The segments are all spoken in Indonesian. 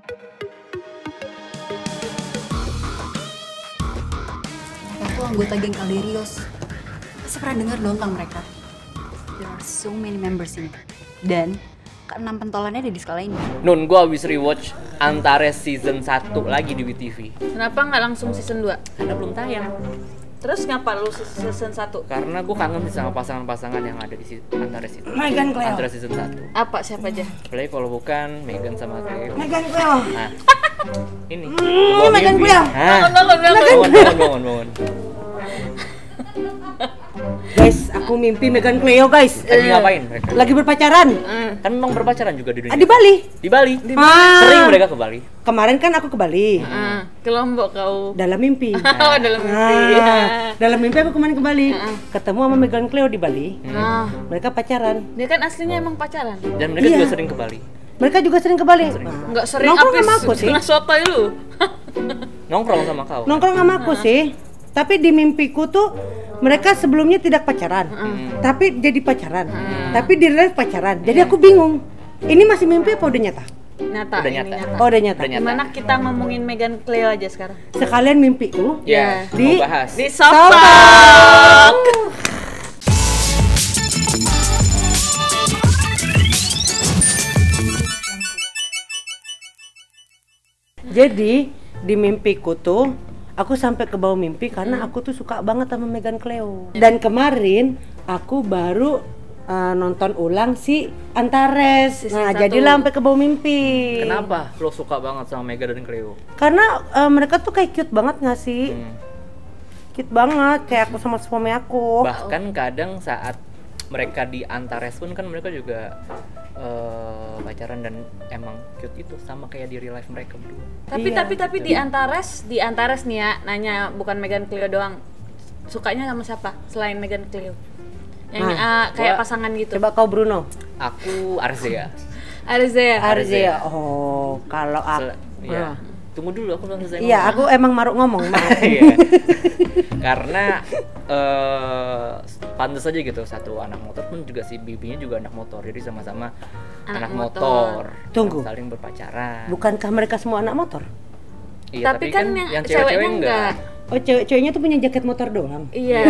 Mereka tuh anggota geng Kalirios. Pasti pernah dengar dong tentang mereka. There are so many members ini. Dan keenam pentolannya ada di skala ini. Nun, gue abis rewatch Antares season 1 lagi di WTV. Kenapa nggak langsung season 2? Karena belum tayang. Terus ngapa lu season 1? Karena gue kangen sih sama pasangan-pasangan yang ada di Antares itu. Megan Cleo. Antares season 1. Apa siapa aja? Apalagi kalau bukan Megan sama Cleo. Megan Cleo. Nah, ini. Megan Cleo. Bangun. Guys, aku mimpi Megan Cleo, guys. Lagi ngapain mereka? Lagi berpacaran. Kan emang berpacaran juga di dunia. Di Bali. Di Bali. Ah. Sering mereka ke Bali. Kemarin kan aku ke Bali. Ke Lombok kau. Dalam mimpi. Oh, dalam mimpi. Dalam mimpi aku kemarin ke Bali. Ketemu sama Megan Cleo di Bali. Nah, Mereka pacaran. dia kan aslinya emang pacaran. Dan mereka Iya. juga sering ke Bali. Mereka juga sering ke Bali. Nggak sering Nongkrong sama aku sih. setengah sotoy lu. Nongkrong sama kau. Nongkrong sama aku sih. Tapi di mimpiku tuh mereka sebelumnya tidak pacaran. Tapi jadi pacaran. Tapi di real life pacaran. Jadi aku bingung. Ini masih mimpi apa udah nyata? Nyata. Udah ini nyata. nyata. Oh, udah nyata. Udah nyata. Gimana kita ngomongin Megan Cleo aja sekarang? Sekalian mimpiku Ya, Di- mau bahas. Di Sopak. Jadi di mimpiku tuh aku sampai ke bawah mimpi karena aku tuh suka banget sama Megan Cleo. Dan kemarin aku baru nonton ulang si Antares. Season Nah, 1. jadilah sampai ke bawah mimpi. Kenapa lo suka banget sama Megan dan Cleo? Karena mereka tuh kayak cute banget nggak sih? Cute banget kayak aku sama suami aku. Bahkan kadang saat mereka di Antares pun kan mereka juga pacaran dan emang cute itu sama kayak di real life mereka berdua. Tapi di Antares nih ya, nanya bukan Megan Cleo doang. Sukanya sama siapa selain Megan Cleo? Yang kayak gua- pasangan gitu. Coba kau Bruno. Aku Arzea. Arzea. Arzea. Oh, kalau aku. Iya. Tunggu dulu aku belum selesai. Iya, ngomong. aku emang maruk ngomong. Maaf. Iya. Karena pantas aja gitu, satu anak motor pun juga si bibinya juga anak motor, jadi sama-sama Anak anak motor. motor. Tunggu. Saling berpacaran. Bukankah mereka semua anak motor? Iya, Tapi kan yang cewek-cewek ceweknya enggak. Oh, cewek-ceweknya tuh punya jaket motor doang. Iya.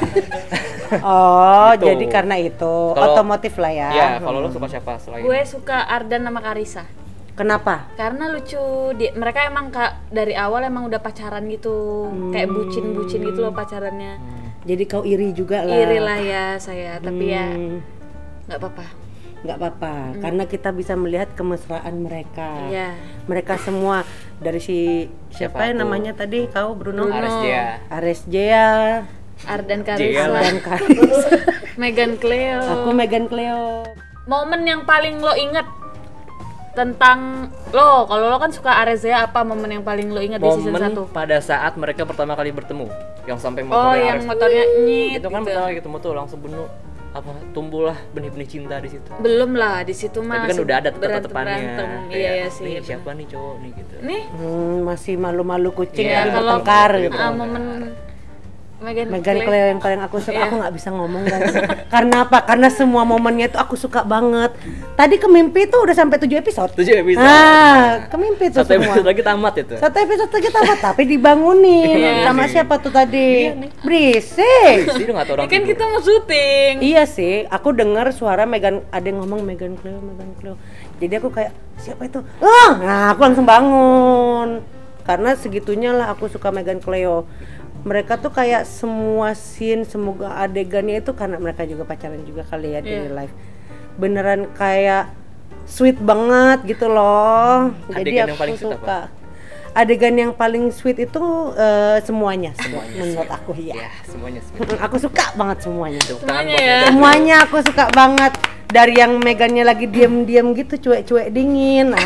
Oh, Gitu. jadi karena itu Kalau- otomotif lah ya. Iya, kalau lo suka siapa selain? Gue suka Ardan sama Karissa. Kenapa? Karena lucu, mereka emang dari awal emang udah pacaran gitu, kayak bucin-bucin gitu loh pacarannya. Jadi kau iri juga lah. Iri lah ya saya, tapi ya nggak apa-apa. Nggak apa-apa, karena kita bisa melihat kemesraan mereka. Iya. Mereka semua dari si siapa Siapa yang tuh? namanya tadi kau Bruno? Arzea. Aresjea, Ardan Jel. Karissa, dan Karis. Megan Cleo. Aku Megan Cleo. Momen yang paling lo inget tentang lo, kalau lo kan suka Arzea, apa momen yang paling lo inget di season Momen 1? pada saat mereka pertama kali bertemu, yang sampai Oh, motornya yang Ares- motornya nyit itu kan gitu. pertama kali ketemu tuh langsung tumbuhlah benih-benih cinta di situ. Belum lah, di situ mah Tapi kan udah ada berantem. tetep-tetepannya. Iya ya sih. Nih bener. siapa nih cowok nih gitu. Nih, Masih malu-malu kucing Iya, lagi kalau bertengkar gitu. momen Megan Megan Cleo. Cleo yang paling aku suka, Iya. aku nggak bisa ngomong guys. Karena apa? Karena semua momennya itu aku suka banget. Tadi ke mimpi tuh udah sampai 7 episode. 7 episode. Ke mimpi tuh Satu semua. episode lagi tamat itu. Satu episode lagi tamat, tapi dibangunin Iya. sama siapa tuh tadi? Iya nih. Berisik. Jadi nggak tahu orang Kan tidur. kita mau syuting. Iya sih, aku dengar suara Megan, ada yang ngomong Megan Cleo, Megan Cleo. Jadi aku kayak siapa itu? Nah aku langsung bangun. Karena segitunya lah aku suka Megan Cleo. Mereka tuh kayak semua scene, semoga adegannya itu karena mereka juga pacaran juga kali ya di Iya. live. Beneran kayak sweet banget gitu loh. Jadi Adegan yang aku paling sweet suka. Adegan yang paling sweet itu semuanya menurut aku ya. Ya, semuanya. Aku suka banget semuanya. Tepuk tangan Semuanya buat ya. Megan. Semuanya aku suka banget. Dari yang Megannya lagi diem-diem gitu, cuek-cuek dingin.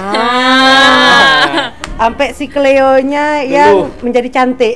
Sampai si Cleo-nya yang menjadi cantik.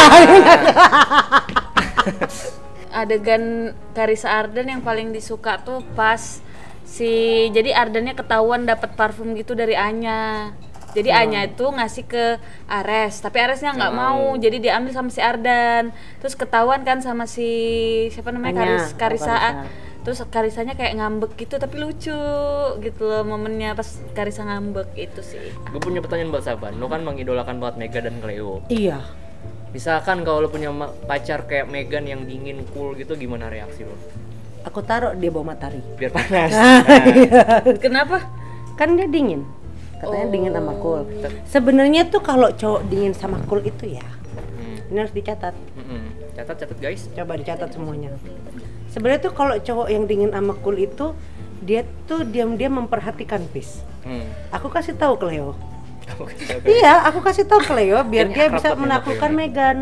Adegan Karissa Ardan yang paling disuka tuh pas jadi Ardannya ketahuan dapat parfum gitu dari Anya. Jadi Anya itu ngasih ke Ares, tapi Aresnya nggak mau, jadi diambil sama si Ardan. Terus ketahuan kan sama si siapa namanya Anya, Karissa. Karissa. Terus Karisanya kayak ngambek gitu tapi lucu gitu loh momennya pas Karisa ngambek itu sih. Gue punya pertanyaan buat Saban, lo kan mengidolakan banget Megan dan Cleo. Iya. Misalkan kalau lo punya pacar kayak Megan yang dingin, cool gitu, gimana reaksi lo? Aku taruh dia bawah matahari. Biar panas. Kenapa? Kan dia dingin. Katanya Oh. dingin sama cool. Sebenarnya tuh kalau cowok dingin sama cool itu ya, ini harus dicatat. Catat guys. Coba dicatat semuanya. Sebenarnya tuh kalau cowok yang dingin sama cool itu dia tuh diam-diam memperhatikan Pis. Aku kasih tahu Cleo. Iya, aku kasih tahu Cleo biar Ini dia akrab bisa banget menaklukkan sama Megan.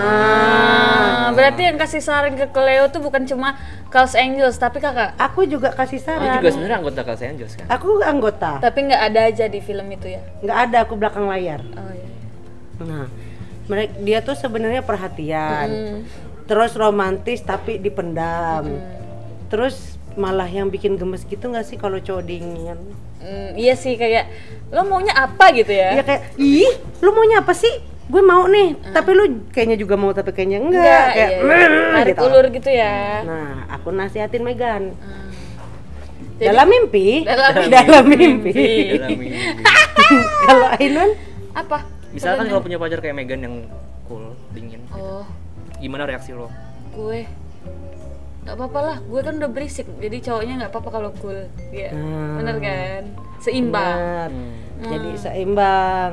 Berarti yang kasih saran ke Cleo tuh bukan cuma Charles Angels tapi kakak. Aku juga kasih Dia saran. juga sebenarnya anggota Los Angeles kan. Aku anggota. Tapi nggak ada aja di film itu ya. Nggak ada, aku belakang layar. Oh iya. Nah, dia tuh sebenarnya perhatian. Terus romantis tapi dipendam. Terus malah yang bikin gemes gitu nggak sih kalau cowok dingin? Iya sih kayak lo maunya apa gitu ya? Iya kayak, ih, lu maunya apa sih? Gue mau nih, tapi lu kayaknya juga mau tapi kayaknya enggak. Kayak, tarik gitu. ulur gitu ya. Nah, aku nasihatin Megan. Jadi- Dalam mimpi. Dalam Dalam mimpi. Dalam mimpi. Kalau Ainun, Apa? Misalkan kalau punya pacar kayak Megan yang cool, dingin, Oh, gimana reaksi lo? gue nggak apa-apa lah, gue kan udah berisik, jadi cowoknya nggak apa-apa kalau cool, ya, bener kan, seimbang. benar. Jadi seimbang.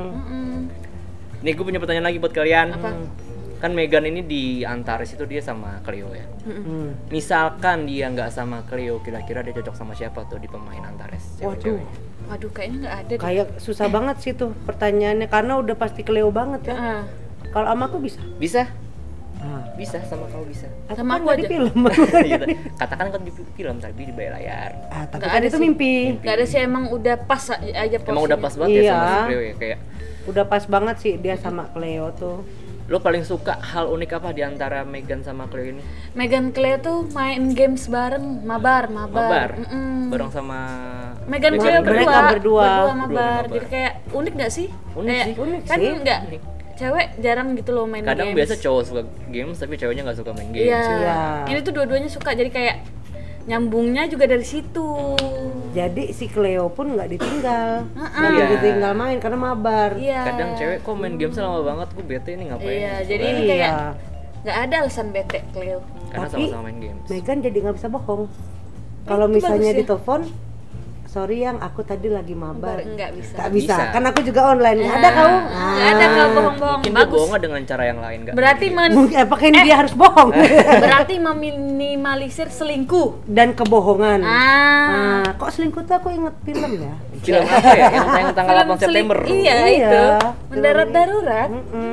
Nih gue punya pertanyaan lagi buat kalian. Apa? Kan Megan ini di Antares itu dia sama Cleo ya. Misalkan dia nggak sama Cleo, kira-kira dia cocok sama siapa tuh di pemain Antares? Waduh, Waduh, kayaknya nggak ada deh. kayak susah banget sih tuh pertanyaannya karena udah pasti Cleo banget ya. Ah, Kalau sama aku bisa. Bisa, Ah. bisa sama kau bisa. Aku Sama kan aku nggak di aja. film. Gitu. Katakan kan di film tapi di bawah layar. Ah, tapi Nggak kan ada itu sih. mimpi. nggak ada sih, emang udah pas aja posisinya. Emang udah pas banget ya sama Iya. si Cleo ya, kayak Udah pas banget sih dia sama Cleo tuh. lo paling suka hal unik apa di antara Megan sama Cleo ini? Megan Cleo tuh main games bareng, mabar. Bareng sama Megan Megan Cleo Cleo. Mereka berdua. mabar. mabar. Jadi kayak unik gak sih? Unik Kayak, sih. Unik kan sih. nggak Unik. cewek jarang gitu loh main Kadang games. biasa cowok suka games tapi ceweknya nggak suka main games. Iya. Iya. Ini tuh dua-duanya suka, jadi kayak nyambungnya juga dari situ. Jadi si Cleo pun nggak ditinggal, nggak Iya. ditinggal main karena mabar. Iya. Kadang cewek kok main games lama banget, gue bete nih ngapain? Iya, gitu jadi kan. ini kayak nggak ada alasan bete Cleo. Karena Tapi sama-sama main games. Megan jadi nggak bisa bohong. Kalau itu misalnya bagus ya. ditelepon, sorry yang aku tadi lagi mabar. Nggak bisa. Nggak bisa. Bisa. Kan aku juga online. Nggak ada kau. Nggak ada kalau bohong-bohong. Mungkin dia Bagus. bohongnya dengan cara yang lain nggak? Berarti Mungkin apakah ini dia harus bohong berarti meminimalisir selingkuh. dan kebohongan. Ah. Nah, kok selingkuh tuh aku inget film ya. film apa ya? Yang tayang tanggal Film 8 September. Iya, Iya. itu. Mendarat darurat.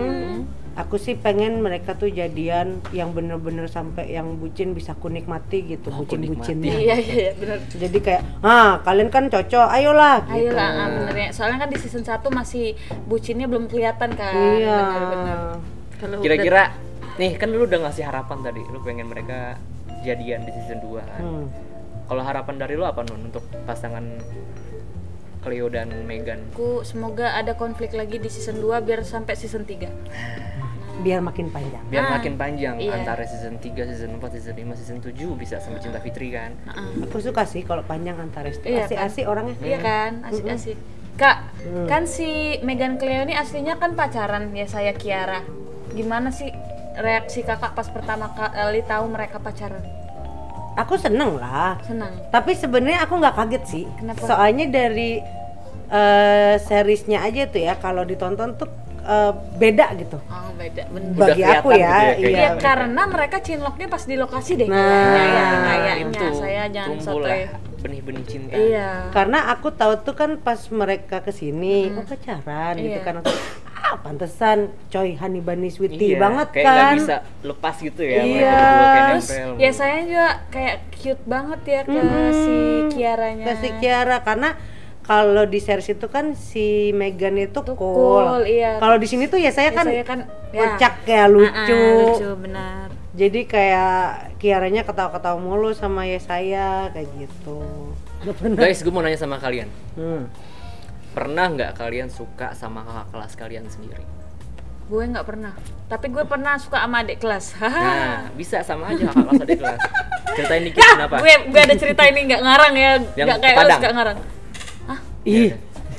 Aku sih pengen mereka tuh jadian yang bener-bener sampai yang bucin bisa ku nikmati gitu, Oh, ku bucin-bucinnya. Iya, benar. Jadi kayak, kalian kan cocok, ayolah gitu. Ayolah, bener ya. Soalnya kan di season 1 masih bucinnya belum kelihatan kan. Iya. Benar-benar. Kalau Kira-kira nih kan lu udah ngasih harapan tadi, lu pengen mereka jadian di season 2 kan. Kalau harapan dari lu apa Nun untuk pasangan Cleo dan Megan? aku semoga ada konflik lagi di season 2 biar sampai season 3. Biar makin panjang. Biar makin panjang iya. antara season 3, season 4, season 5, season 7 bisa sampai Cinta Fitri kan. Aku suka sih kalau panjang antara itu. Iya, Asik-asik orangnya. Iya kan, asik-asik. Kak, kan si Megan Cleo ini aslinya kan pacaran ya saya Kiara. Gimana sih reaksi kakak pas pertama kali tahu mereka pacaran? Aku seneng lah. Senang. Tapi sebenarnya aku nggak kaget sih. Kenapa? Soalnya dari seriesnya aja tuh ya, kalau ditonton tuh beda gitu. Oh, beda bener. Udah Bagi aku kelihatan ya, gitu ya, iya. kayaknya. Iya, karena mereka cinloknya pas di lokasi deh. Nah, kayaknya saya jangan tumbuh sotoy. lah benih-benih cinta. Iya. Karena aku tahu tuh kan pas mereka kesini, oh pacaran gitu Iya. kan. Pantesan coy honey bunny sweetie Iya, banget kayak kan. nggak bisa lepas gitu ya mereka Iya. berdua kayak Terus nempel. ya saya juga kayak cute banget ya ke si Kiaranya. Ke si Kiara karena kalau di series itu kan si Megan itu Tuh cool. cool, iya. Kalau di sini tuh ya saya Ya, kan saya kan kocak ya lucu. lucu benar. Jadi kayak Kiaranya ketawa-ketawa mulu sama Yesaya kayak gitu. Gak pernah. Guys, gue mau nanya sama kalian. Hmm. Pernah nggak kalian suka sama kakak kelas kalian sendiri? Gue nggak pernah. Tapi gue pernah suka sama adik kelas. Nah, bisa sama aja kakak kelas adik kelas. Ceritain dikit kenapa? Gue ada cerita ini nggak ngarang ya, Yang nggak kayak lo Padang. suka ngarang. Ih,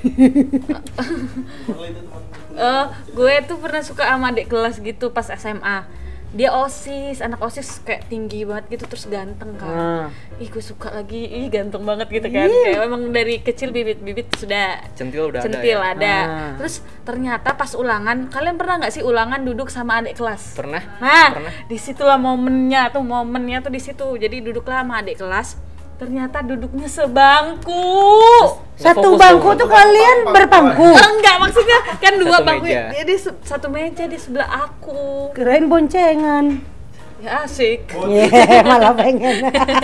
Gue tuh pernah suka sama adik kelas gitu pas SMA. Dia OSIS, anak OSIS kayak tinggi banget gitu terus ganteng kan. Ih gue suka lagi, ih ganteng banget gitu kan. Kayak emang dari kecil bibit-bibit sudah Centil udah centil ada ya? ada. Terus ternyata pas ulangan, kalian pernah nggak sih ulangan duduk sama adik kelas? Pernah? Nah, Pernah. disitulah momennya tuh di situ. Jadi duduklah sama adik kelas. Ternyata duduknya sebangku. satu Fokus bangku dong. tuh kalian berpangku. Enggak, maksudnya kan dua Satu bangku. meja. Ya, satu meja di sebelah aku. Kirain boncengan. Ya asik. Malah pengen.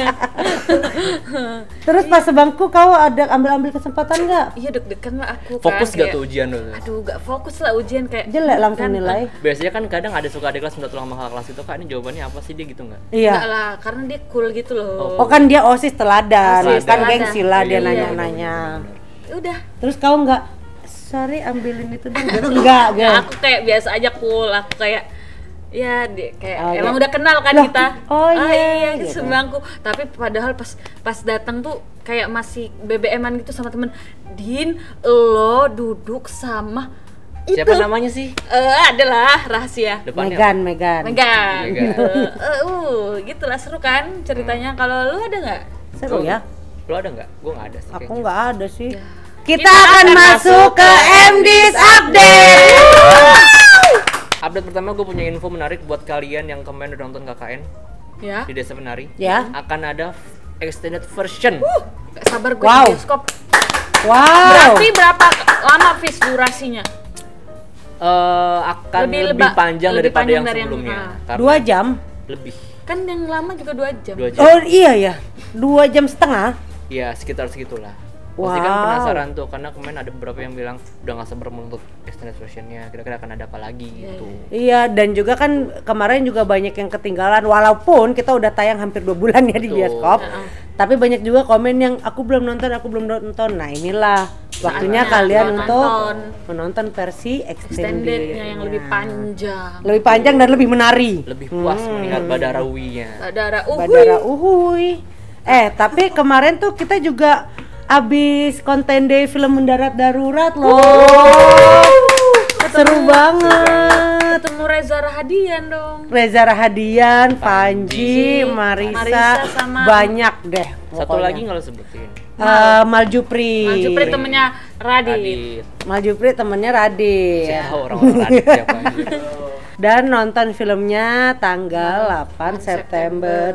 Terus pas sebangku kau ada ambil kesempatan nggak? Iya deg-degan lah aku Fokus kan, gak kayak, tuh ujian lu? Aduh, gak fokus lah ujian kayak Jelek langsung kan, nilai. Biasanya kan kadang ada suka adik kelas minta tolong sama kakak kelas itu, kak ini jawabannya apa sih, dia gitu nggak? Enggak Iya. lah, karena dia cool gitu loh. Oh kan dia OSIS teladan, OSIS kan teladan. gengsi lah dia Iya, nanya-nanya. Udah. Terus kau nggak, sorry ambilin itu dong, gitu enggak, Ya, gak? aku kayak biasa aja cool, aku kayak ya dia kayak Oh, emang iya. udah kenal kan Loh, kita. oh iya, gitu. gitu. Sebangku. Tapi padahal pas datang tuh kayak masih BBM-an gitu sama temen. Din, lo duduk sama Siapa namanya sih? adalah rahasia. Depannya Megan. Megan. Megan. Gitulah seru kan ceritanya. Kalau lu ada nggak? Seru ya? Lo ada nggak? Gue nggak ada sih. Aku kayaknya. nggak ada sih. Ya. Kita akan masuk ke MD's Update. Update pertama, gue punya info menarik buat kalian yang kemarin udah nonton KKN Ya. di Desa Penari. Ya. Akan ada extended version. Gak sabar gue Wow. di bioskop. Wow. Berarti berapa lama Fis durasinya? Akan Lebih lebih leba- panjang lebih daripada panjang yang dari yang- sebelumnya. Karena 2 jam. lebih. Kan yang lama juga 2 jam. 2 jam. Oh iya ya, 2,5 jam. Ya sekitar segitulah. Pasti kan Wow. penasaran tuh, karena kemarin ada beberapa yang bilang udah nggak sabar menuntut extended versionnya, kira-kira akan ada apa lagi gitu. Iya, dan juga kan kemarin juga banyak yang ketinggalan, walaupun kita udah tayang hampir 2 bulan ya di Betul. bioskop. Tapi banyak juga komen yang aku belum nonton. Nah inilah waktunya Saatnya kalian nonton. untuk menonton versi extended. Extendednya yang lebih panjang. Lebih panjang dan lebih menari. Lebih puas melihat Badarawinya. Ada Badara uhuy. Tapi kemarin tuh kita juga abis konten day film mendarat darurat loh. Seru banget. ketemu Reza Rahadian dong. Reza Rahadian, Panji, Marisa Marisa, sama- banyak deh. Satu pokoknya. lagi nggak lo sebutin. Maljupri. Maljupri temennya Radit. Radit. Maljupri temennya Radit. Siapa orang-orang Radit siapa anjir? Dan nonton filmnya tanggal 8 September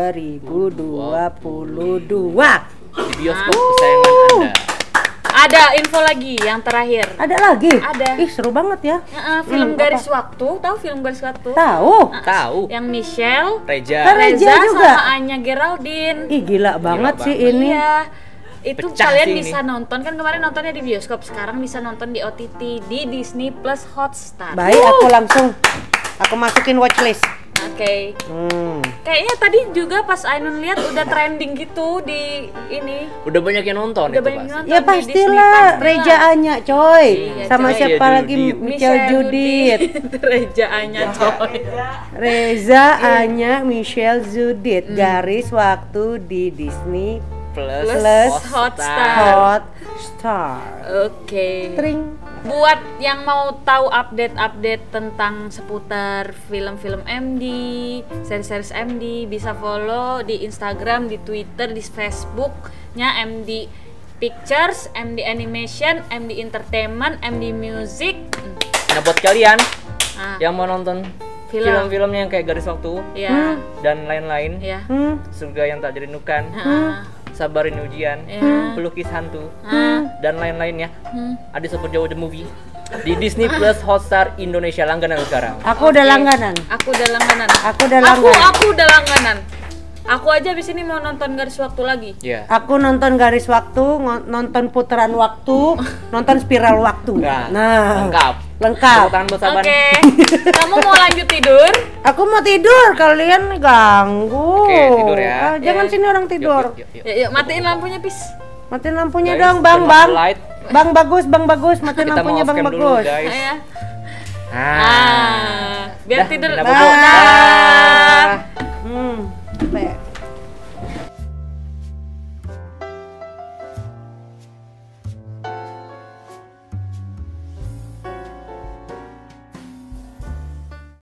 2022. Di bioskop kesayangan Anda. Ada info lagi yang terakhir. Ada lagi? Ada. Ih, seru banget ya. Film Garis Waktu, tahu film Garis Waktu? Tahu. Tahu. Yang Michelle, Reja. Reza juga. sama Anya Geraldine. Ih, gila banget sih banget. ini. Iya. Itu Pecah kalian sih ini. bisa nonton kan kemarin nontonnya di bioskop, sekarang bisa nonton di OTT di Disney Plus Hotstar. Baik, aku masukin watchlist. Oke. Kayaknya tadi juga pas Ainun lihat udah trending gitu di ini. Udah banyak yang nonton Udah itu banyak pasti. nonton Ya di Disney, pastilah, pastilah. Reja Anya coy. Iya, Sama coy. siapa Michelle lagi? Judith. Michelle Judith. Reja Anya coy. Reza Anya Michelle Judith. Garis waktu di Disney Plus, Plus Hotstar. Hotstar. Oke. Tring. Buat yang mau tahu update-update tentang seputar film-film MD, series-series MD, bisa follow di Instagram, di Twitter, di Facebooknya MD Pictures, MD Animation, MD Entertainment, MD Music. Nah buat kalian Ah, yang mau nonton Film. film-filmnya yang kayak Garis Waktu ya, dan lain-lain, ya. Surga yang tak dirindukan, Ah, Sabarin Ujian, ya. Pelukis Hantu, Ah, dan lain-lainnya. Ada Super Jawa The Movie di Disney Plus Hotstar Indonesia, langganan sekarang. Aku udah langganan. Aku udah langganan. Aku udah langganan. Aku udah langganan. Aku aja abis ini mau nonton Garis Waktu lagi. Ya. Aku nonton Garis Waktu, nonton Putaran Waktu, nonton Spiral Waktu. Nah, lengkap. lengkap. Tepuk tangan buat Saban. Oke. Kamu mau lanjut tidur? Aku mau tidur, kalian ganggu. Oke, tidur ya. Jangan sini orang Yuk, tidur. yuk, yuk. Yuk, yuk matiin lampunya, Pis. Matiin lampunya Guys, dong, Bang, turn off Bang. the light. Bang bagus, matiin Kita mau lampunya off Bang cam dulu bagus. guys. Ya. Biar Dah, tidur. kita bobo. Dah. Apa ya?